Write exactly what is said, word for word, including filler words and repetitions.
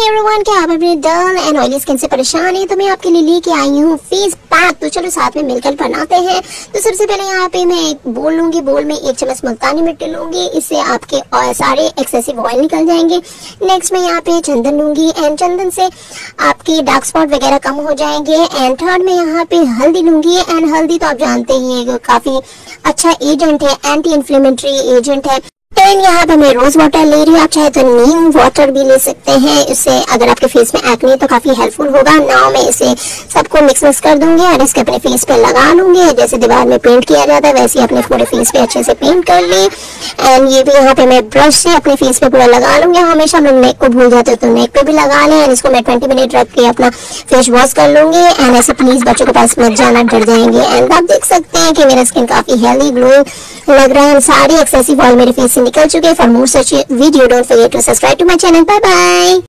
Everyone, क्या आप अपने डल एंड ऑयली स्किन से परेशान है तो मैं आपके लिए लेके आई हूँ फेस पैक। तो चलो साथ में मिलकर बनाते हैं। तो सबसे पहले यहाँ पे मैं एक बोल लूंगी, बोल में एक चम्मच मुल्तानी मिट्टी लूंगी, इससे आपके सारे एक्सेसिव ऑयल निकल जाएंगे। नेक्स्ट मैं यहाँ पे चंदन लूंगी एंड चंदन से आपके डार्क स्पॉट वगैरह कम हो जाएंगे। एंड थर्ड में यहाँ पे हल्दी लूंगी एंड हल्दी तो आप जानते ही है काफी अच्छा एजेंट है, एंटी इन्फ्लेमेटरी एजेंट है। एंड यहाँ पे मैं रोज वाटर ले रही हूँ, आप चाहे तो नीम वाटर भी ले सकते हैं। इससे अगर आपके फेस में एक्ने है तो काफी हेल्पफुल होगा। नाउ मैं इसे सबको मिक्स मिक्स कर दूंगी और इसके अपने फेस पे लगा लूंगी। जैसे दीवार में पेंट किया जाता है वैसे ही अपने पूरे फेस पे अच्छे से पेंट कर ली। एंड ये भी यहाँ पे मैं ब्रश से अपने फेस पे पूरा लगा लूंगी। हमेशा हम लोग नेक को भूल जाते हैं तो नेक पे भी लगा लें। एंड इसको मैं ट्वेंटी मिनट रख के अपना फेस वॉश कर लूंगी। एंड ऐसे प्लीज बच्चों के पास मत जाना, डर जाएंगे। एंड आप देख सकते हैं कि मेरा स्किन काफी हेल्दी ग्लोइंग लग रहा है। सारे एक्सेसिव ऑयल मेरे फेस से निकल चुके हैं। For more such video don't forget to subscribe to my channel. Bye bye.